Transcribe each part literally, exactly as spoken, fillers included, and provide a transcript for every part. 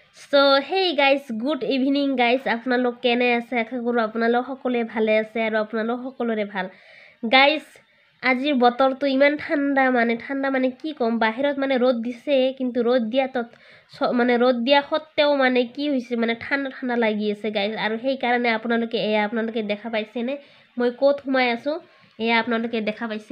So hey guys good evening guys আপোনালোক কেনে আছে আশা কৰোঁ আপোনালোক সকলোৱে ভালে আছে আৰু আপোনালোক সকলোৰে ভাল গাইজ আজিৰ বতৰটো ইমান ঠাণ্ডা মানে ঠাণ্ডা মানে কি ক'ম বাহিৰত মানে ৰ'দ দিছে কিন্তু ৰ'দ দিয়া তত মানে ৰ'দ দিয়া সত্ত্বেও মানে কি হৈছে মানে ঠাণ্ডা ঠাণ্ডা লাগি আছে গাইজ আৰু সেইকাৰণে আপোনালোকে এয়া আপোনালোকে দেখা পাইছেনে মই ক'ত সোমাই আছোঁ এয়া আপোনালোকে দেখা পাইছে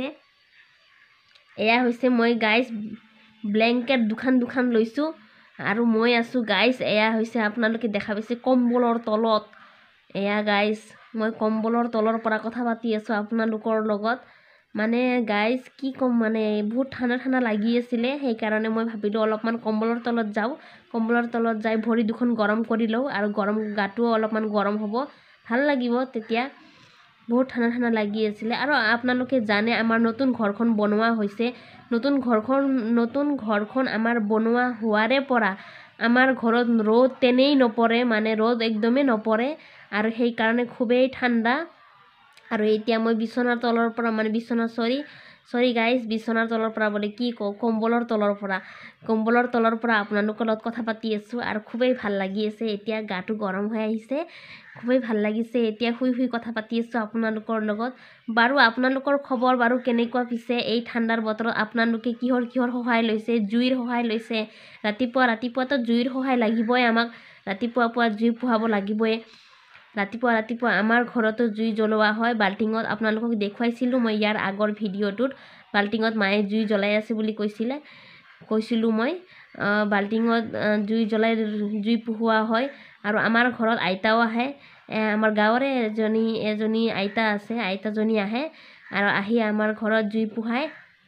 এয়া হৈছে মই গাইজ ব্লেংকেট দুখান দুখান লৈছোঁ আৰু মই আছোঁ গাইজ এয়া হৈছে আপোনালোকে দেখা পাইছে কম্বলৰ তলত এয়া গাইজ মই কম্বলৰ তলৰ পৰা কথা পাতি আছোঁ আপোনালোকৰ লগত মানে গাইজ কি ক'ম মানে বহুত ঠাণ্ডা ঠাণ্ডা লাগি আছিলে সেইকাৰণে মই ভাবিলোঁ অলপমান কম্বলৰ তলত যাওঁ কম্বলৰ তলত যাই ভৰি দুখন গৰম কৰি লওঁ আৰু গৰম গাটোও অলপমান গৰম হ'ব ভাল লাগিব তেতিয়া বহুত ঠাণ্ডা ঠাণ্ডা লাগি আছিলে আৰু আপোনালোকে জানে আমাৰ নতুন ঘৰখন বনোৱা হৈছে নতুন ঘৰখন নতুন ঘৰখন আমাৰ বনোৱা হোৱাৰে পৰা আমাৰ ঘৰত ৰ'দ তেনেই নপৰে মানে ৰ'দ একদমেই নপৰে আৰু সেইকাৰণে খুবেই ঠাণ্ডা আৰু এতিয়া মই বিছনাৰ তলৰ পৰা মানে বিছনা চৰি চৰি গাইজ বিছনাৰ তলৰ পৰা বোলে কি কওঁ কম্বলৰ তলৰ পৰা কম্বলৰ তলৰ পৰা আপোনালোকৰ লগত কথা পাতি আছোঁ আৰু খুবেই ভাল লাগি আছে এতিয়া গাটো গৰম হৈ আহিছে খুবেই ভাল লাগিছে এতিয়া শুই শুই কথা পাতি আছোঁ আপোনালোকৰ লগত বাৰু আপোনালোকৰ খবৰ বাৰু কেনেকুৱা পিছে এই ঠাণ্ডাৰ বতৰত আপোনালোকে কিহৰ কিহৰ সহায় লৈছে জুইৰ সহায় লৈছে ৰাতিপুৱা ৰাতিপুৱাতো জুইৰ সহায় লাগিবই আমাক ৰাতিপুৱা পুৱা জুই পোহাব লাগিবই ৰাতিপুৱা ৰাতিপুৱা আমাৰ ঘৰতো জুই জ্বলোৱা হয় বাল্টিঙত আপোনালোকক দেখুৱাইছিলোঁ মই ইয়াৰ আগৰ ভিডিঅ'টোত বাল্টিঙত মায়ে জুই জ্বলাই আছে বুলি কৈছিলে কৈছিলোঁ মই বাল্টিঙত জুই জ্বলাই জুই পোহোৱা হয় আৰু আমাৰ ঘৰত আইতাও আহে আমাৰ গাঁৱৰে এজনী এজনী আইতা আছে আইতাজনী আহে আৰু আহি আমাৰ ঘৰত জুই পোহায়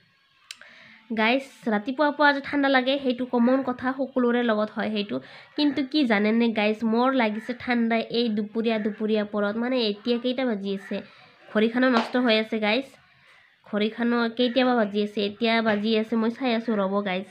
গাইজ ৰাতিপুৱা পুৱা যে ঠাণ্ডা লাগে সেইটো কমন কথা সকলোৰে লগত হয় সেইটো কিন্তু কি জানেনে গাইজ মোৰ লাগিছে ঠাণ্ডা এই দুপৰীয়া দুপৰীয়া পৰত মানে এতিয়া কেইটা বাজি আছে ঘড়ীখনো নষ্ট হৈ আছে গাইজ ঘড়ীখনো কেতিয়াবা বাজি আছে এতিয়া বাজি আছে মই চাই আছোঁ ৰ'ব গাইজ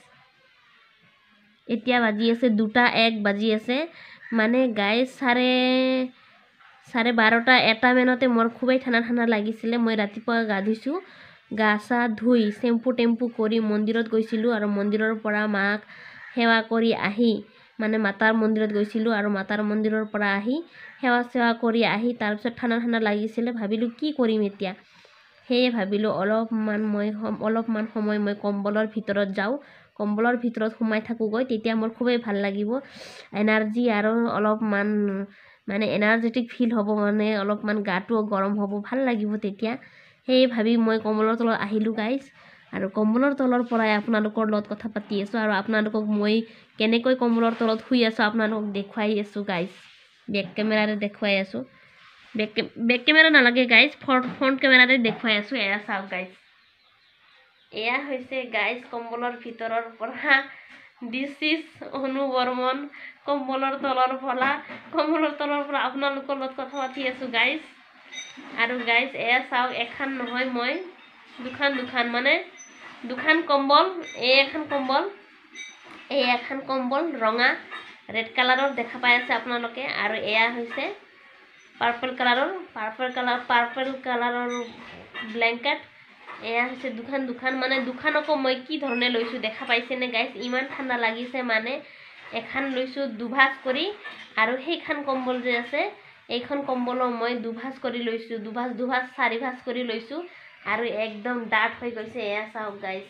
এতিয়া বাজি আছে দুটা এক বাজি আছে মানে গাইজ চাৰে চাৰে বাৰটা এটা মানতে মোৰ খুবেই ঠাণ্ডা ঠাণ্ডা লাগিছিলে মই ৰাতিপুৱা গা ধুইছোঁ গা চা ধুই চেম্পু টেম্পু কৰি মন্দিৰত গৈছিলোঁ আৰু মন্দিৰৰ পৰা মাক সেৱা কৰি আহি মানে মাতাৰ মন্দিৰত গৈছিলোঁ আৰু মাতাৰ মন্দিৰৰ পৰা আহি সেৱা চেৱা কৰি আহি তাৰপিছত ঠাণ্ডা ঠাণ্ডা লাগিছিলে ভাবিলোঁ কি কৰিম এতিয়া সেয়ে ভাবিলোঁ অলপমান মই অলপমান সময় মই কম্বলৰ ভিতৰত যাওঁ কম্বলৰ ভিতৰত সোমাই থাকোঁগৈ তেতিয়া মোৰ খুবেই ভাল লাগিব এনাৰ্জি আৰু অলপমান মানে এনাৰ্জেটিক ফিল হ'ব মানে অলপমান গাটোও গৰম হ'ব ভাল লাগিব তেতিয়া সেয়ে ভাবি মই কম্বলৰ তলত আহিলোঁ গাইজ আৰু কম্বলৰ তলৰ পৰাই আপোনালোকৰ লগত কথা পাতি আছোঁ আৰু আপোনালোকক মই কেনেকৈ কম্বলৰ তলত শুই আছোঁ আপোনালোকক দেখুৱাই আছোঁ গাইজ বেক কেমেৰাৰে দেখুৱাই আছোঁ বেক বেক কেমেৰা নালাগে গাইজ ফ্ৰণ্ট ফ্ৰণ্ট কেমেৰাৰে দেখুৱাই আছোঁ এয়া চাওক গাইজ এয়া হৈছে গাইজ কম্বলৰ ভিতৰৰ পৰা দিছ ইজ অনু বৰ্মন কম্বলৰ তলৰ পৰা কম্বলৰ তলৰ পৰা আপোনালোকৰ লগত কথা পাতি আছোঁ গাইজ আৰু গাইজ এয়া চাওক এখন নহয় মই দুখান দুখান মানে দুখান কম্বল এই এখন কম্বল এই এখন কম্বল ৰঙা ৰেড কালাৰৰ দেখা পাই আছে আপোনালোকে আৰু এয়া হৈছে পাৰ্পল কালাৰৰ পাৰ্পল কালাৰ পাৰ্পল কালাৰৰ ব্লেংকেট এয়া হৈছে দুখান দুখান মানে দুখানকো মই কি ধৰণে লৈছোঁ দেখা পাইছেনে গাইজ ইমান ঠাণ্ডা লাগিছে মানে এখন লৈছোঁ দুভাজ কৰি আৰু সেইখন কম্বল যে আছে এইখন কম্বলো মই দুভাজ কৰি লৈছোঁ দুভাজ দুভাজ চাৰি ভাজ কৰি লৈছোঁ আৰু একদম ডাঠ হৈ গৈছে এয়া চাওক গাইজ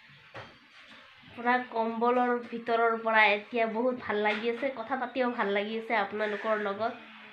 পুৰা কম্বলৰ ভিতৰৰ পৰা এতিয়া বহুত ভাল লাগি আছে কথা পাতিও ভাল লাগি আছে আপোনালোকৰ লগত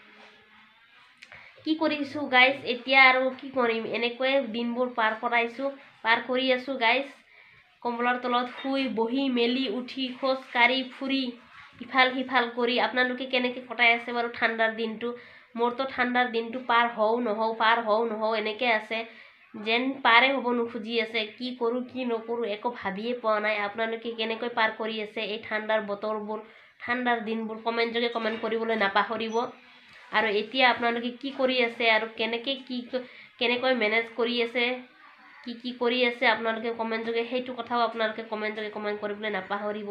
কি কৰিছোঁ গাইজ এতিয়া আৰু কি কৰিম এনেকৈয়ে দিনবোৰ পাৰ কৰাইছোঁ পাৰ কৰি আছোঁ গাইজ কম্বলৰ তলত শুই বহি মেলি উঠি খোজ কাঢ়ি ফুৰি ইফাল সিফাল কৰি আপোনালোকে কেনেকৈ কটাই আছে বাৰু ঠাণ্ডাৰ দিনটো মোৰতো ঠাণ্ডাৰ দিনটো পাৰ হওঁ নহওঁ পাৰ হওঁ নহওঁ এনেকৈ আছে যেন পাৰে হ'ব নোখোজি আছে কি কৰোঁ কি নকৰোঁ একো ভাবিয়ে পোৱা নাই আপোনালোকে কেনেকৈ পাৰ কৰি আছে এই ঠাণ্ডাৰ বতৰবোৰ ঠাণ্ডাৰ দিনবোৰ কমেণ্ট যোগে কমেণ্ট কৰিবলৈ নাপাহৰিব আৰু এতিয়া আপোনালোকে কি কৰি আছে আৰু কেনেকৈ কি কেনেকৈ মেনেজ কৰি আছে কি কি কৰি আছে আপোনালোকে কমেণ্ট যোগে সেইটো কথাও আপোনালোকে কমেণ্ট যোগে কমেণ্ট কৰিবলৈ নাপাহৰিব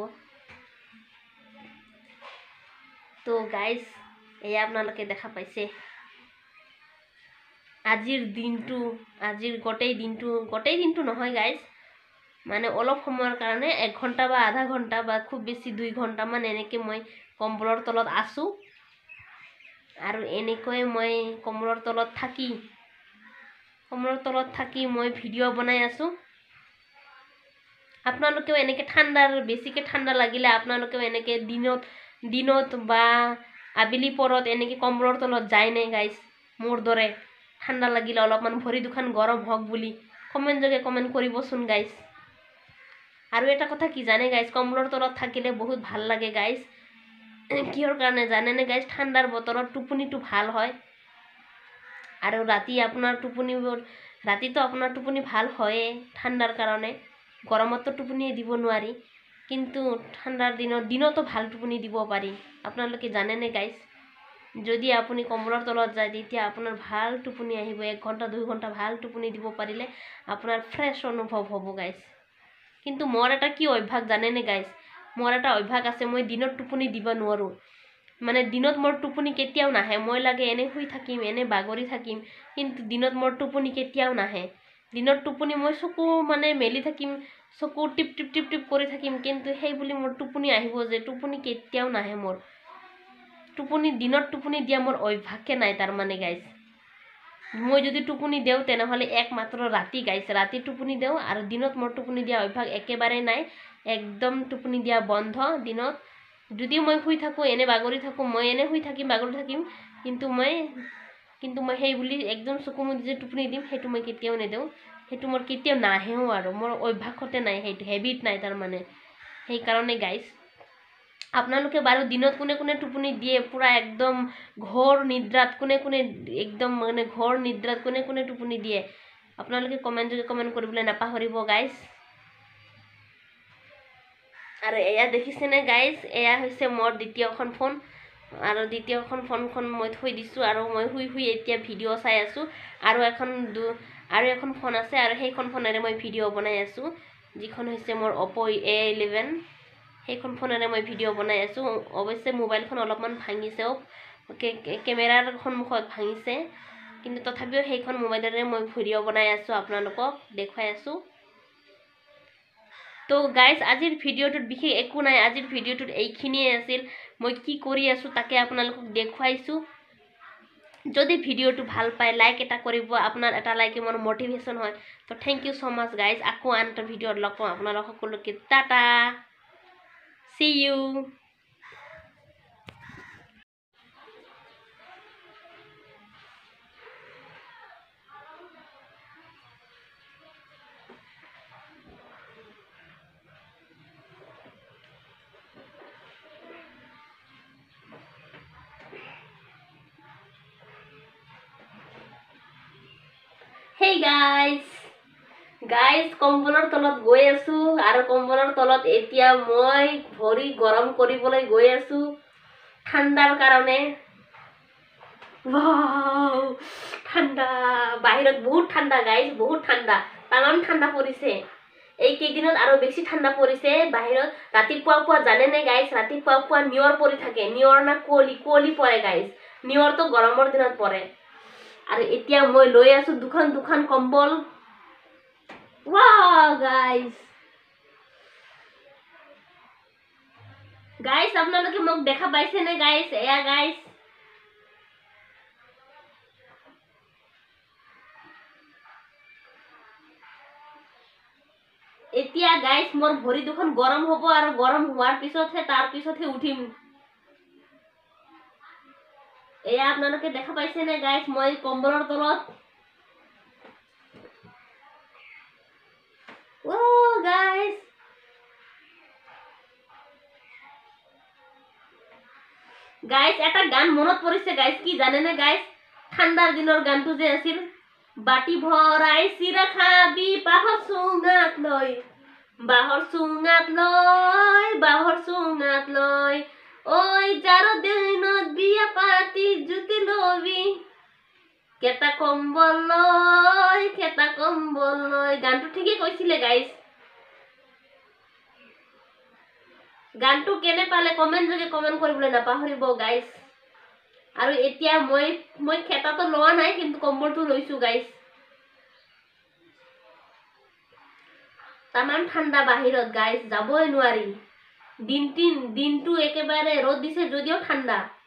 তো গাইজ এয়া আপোনালোকে দেখা পাইছে আজিৰ দিনটো আজিৰ গোটেই দিনটো গোটেই দিনটো নহয় গাইজ মানে অলপ সময়ৰ কাৰণে এক ঘণ্টা বা আধা ঘণ্টা বা খুব বেছি দুই ঘণ্টামান এনেকৈ মই কম্বলৰ তলত আছোঁ আৰু এনেকৈ মই কম্বলৰ তলত থাকি কম্বলৰ তলত থাকি মই ভিডিঅ' বনাই আছোঁ। আপোনালোকেও এনেকৈ ঠাণ্ডাৰ বেছিকৈ ঠাণ্ডা লাগিলে আপোনালোকেও এনেকৈ দিনত দিনত বা আবেলি পৰত এনেকৈ কম্বলৰ তলত যায়নে গাইজ? মোৰ দৰে ঠাণ্ডা লাগিলে অলপমান ভৰি দুখন গৰম হওক বুলি কমেণ্ট যোগে কমেণ্ট কৰিবচোন গাইজ। আৰু এটা কথা কি জানে গাইজ, কম্বলৰ তলত থাকিলে বহুত ভাল লাগে গাইজ। কিহৰ কাৰণে জানেনে গাইজ? ঠাণ্ডাৰ বতৰত টোপনিটো ভাল হয় আৰু ৰাতি আপোনাৰ টোপনিবোৰ ৰাতিটো আপোনাৰ টোপনি ভাল হয়ে ঠাণ্ডাৰ কাৰণে। গৰমততো টোপনিয়ে দিব নোৱাৰি, কিন্তু ঠাণ্ডাৰ দিনত দিনতো ভাল টোপনি দিব পাৰি। আপোনালোকে জানেনে গাইজ? যদি আপুনি কম্বলৰ তলত যায় তেতিয়া আপোনাৰ ভাল টোপনি আহিব। এক ঘণ্টা দুই ঘণ্টা ভাল টোপনি দিব পাৰিলে আপোনাৰ ফ্ৰেছ অনুভৱ হ'ব গাইজ। কিন্তু মোৰ এটা কি অভ্যাস জানেনে গাইজ? মোৰ এটা অভ্যাস আছে, মই দিনত টোপনি দিব নোৱাৰোঁ। মানে দিনত মোৰ টোপনি কেতিয়াও নাহে। মই লাগে এনে শুই থাকিম, এনে বাগৰি থাকিম, কিন্তু দিনত মোৰ টোপনি কেতিয়াও নাহে। দিনত টোপনি মই চকু মানে মেলি থাকিম, চকু টিপ টিপ টিপ টিপ কৰি থাকিম, কিন্তু সেই বুলি মোৰ টোপনি আহিব যে টোপনি কেতিয়াও নাহে। মোৰ টোপনি দিনত টোপনি দিয়া মোৰ অভ্যাসে নাই তাৰমানে গাইজ। মই যদি টোপনি দিওঁ তেনেহ'লে একমাত্ৰ ৰাতি গাইজ, ৰাতি টোপনি দিওঁ আৰু দিনত মোৰ টোপনি দিয়া অভ্যাস একেবাৰে নাই। একদম টোপনি দিয়া বন্ধ দিনত। যদিও মই শুই থাকোঁ, এনে বাগৰি থাকোঁ, মই এনে শুই থাকিম বাগৰি থাকিম, কিন্তু মই কিন্তু মই সেই বুলি একদম চকু মুদি যে টোপনি দিম সেইটো মই কেতিয়াও নেদিওঁ। সেইটো মোৰ কেতিয়াও নাহেও আৰু মোৰ অভ্যাসতে নাই, সেইটো হেবিট নাই তাৰমানে। সেইকাৰণে গাইজ আপোনালোকে বাৰু দিনত কোনে কোনে টোপনি দিয়ে পূৰা একদম ঘোৰ নিদ্ৰাত, কোনে কোনে একদম মানে ঘোৰ নিদ্ৰাত কোনে কোনে টোপনি দিয়ে আপোনালোকে কমেণ্ট যোগে কমেণ্ট কৰিবলৈ নাপাহৰিব গাইজ। আৰু এয়া দেখিছেনে গাইজ, এয়া হৈছে মোৰ দ্বিতীয়খন ফোন আৰু দ্বিতীয়খন ফোনখন মই থৈ দিছোঁ আৰু মই শুই শুই এতিয়া ভিডিঅ' চাই আছোঁ। আৰু এখন দু আৰু এখন ফোন আছে আৰু সেইখন ফোনেৰে মই ভিডিঅ' বনাই আছোঁ, যিখন হৈছে মোৰ অপ' এ ইলেভেন। সেইখন ফোনেৰে মই ভিডিঅ' বনাই আছোঁ। অৱশ্যে মোবাইলখন অলপমান ভাঙিছেও, কেমেৰাৰ সন্মুখত ভাঙিছে, কিন্তু তথাপিও সেইখন মোবাইলেৰে মই ভিডিঅ' বনাই আছোঁ, আপোনালোকক দেখুৱাই আছোঁ। তো গাইজ আজিৰ ভিডিঅ'টোত বিশেষ একো নাই, আজিৰ ভিডিঅ'টোত এইখিনিয়ে আছিল। মই কি কৰি আছোঁ তাকে আপোনালোকক দেখুৱাইছোঁ। যদি ভিডিঅ'টো ভাল পায় লাইক এটা কৰিব, আপোনাৰ এটা লাইকে মোৰ মটিভেশ্যন হয়। তো thank you so' much guys. আকৌ আন এটা ভিডিঅ'ত লগ পাম আপোনালোক সকলোকে। টাটা, see you. Hey guys guys কম্বলৰ তলত গৈ আছোঁ আৰু কম্বলৰ তলত এতিয়া মই ভৰি গৰম কৰিবলৈ গৈ আছোঁ ঠাণ্ডাৰ কাৰণে। ৱাও ঠাণ্ডা, বাহিৰত বহুত ঠাণ্ডা গাইজ, বহুত ঠাণ্ডা, তামাম ঠাণ্ডা পৰিছে। এই কেইদিনত আৰু বেছি ঠাণ্ডা পৰিছে বাহিৰত। ৰাতিপুৱা পুৱা জানেনে গাইজ, ৰাতিপুৱা পুৱা নিয়ৰ পৰি থাকে, নিয়ৰ না কুঁৱলী কুঁৱলী পৰে গাইজ। নিয়ৰটো গৰমৰ দিনত পৰে। আৰু এতিয়া মই লৈ আছোঁ দুখন দুখন কম্বল। ৱাও গাইজ গাইজ আপোনালোকে মোক দেখা পাইছেনে গাইজ? এয়া গাইজ এতিয়া গাইজ মোৰ ভৰি দুখন গৰম হ'ব আৰু গৰম হোৱাৰ পিছতহে তাৰ পিছতহে উঠিম। এয়া আপোনালোকে দেখা পাইছেনে গাইজ মই কম্বলৰ তলত? ও গাইজ গাইজ এটা গান মনত পৰিছে গাইজ, কি জানেনে গাইজ? ঠাণ্ডাৰ দিনৰ গানটো যে আছিল, বাটি ভৰাই চিৰা খাবি বাঁহৰ চুঙাত লৈ, বাঁহৰ চুঙাত লৈ, বাঁহৰ চুঙাত লৈ, ঐ যাৰ দিনত বিয়া পাতি জুতি লবি, কেটা কম্বল লৈ, কেটা কম্বল লৈ। গানটো ঠিকেই কৈছিলে গাইজ। গানটো কেনে পালে কমেণ্ট যোগে কমেণ্ট কৰিবলৈ নাপাহৰিব গাইজ। আৰু এতিয়া মই মই খেতাটো লোৱা নাই, কিন্তু কম্বলটো লৈছোঁ গাইজ। তামাম ঠাণ্ডা বাহিৰত গাইজ যাবই নোৱাৰি দিনটি দিনটো একেবাৰে ৰ'দ দিছে যদিও ঠাণ্ডা